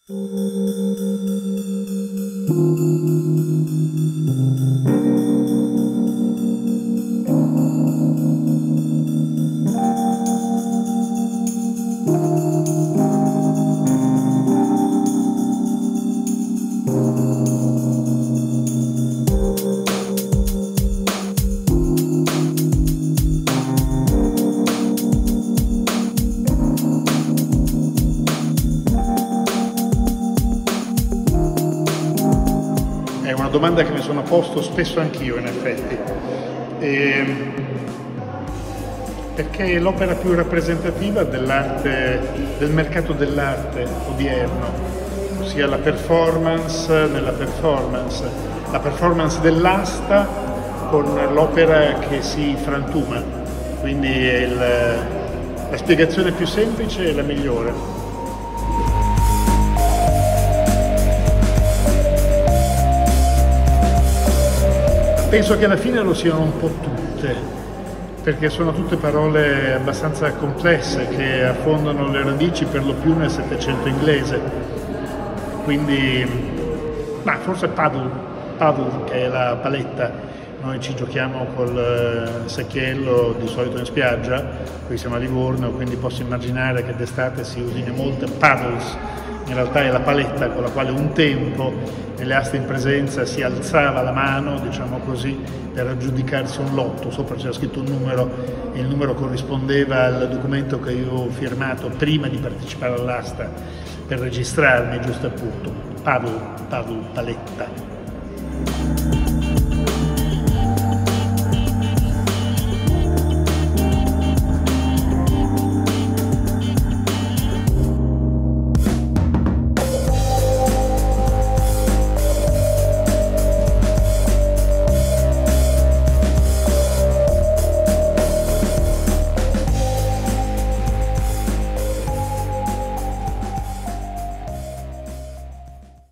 È una domanda che mi sono posto spesso anch'io, in effetti, perché è l'opera più rappresentativa dell'arte, del mercato dell'arte odierno, ossia la performance nella performance, la performance dell'asta con l'opera che si frantuma, quindi è la spiegazione più semplice e la migliore. Penso che alla fine lo siano un po' tutte, perché sono tutte parole abbastanza complesse che affondano le radici per lo più nel Settecento inglese. Quindi, forse paddle, che è la paletta. Noi ci giochiamo col secchiello di solito in spiaggia, qui siamo a Livorno, quindi posso immaginare che d'estate si usino molte paddles. In realtà è la paletta con la quale un tempo nelle aste in presenza si alzava la mano, diciamo così, per aggiudicarsi un lotto. Sopra c'era scritto un numero e il numero corrispondeva al documento che io ho firmato prima di partecipare all'asta per registrarmi, giusto appunto. Paddle, paletta.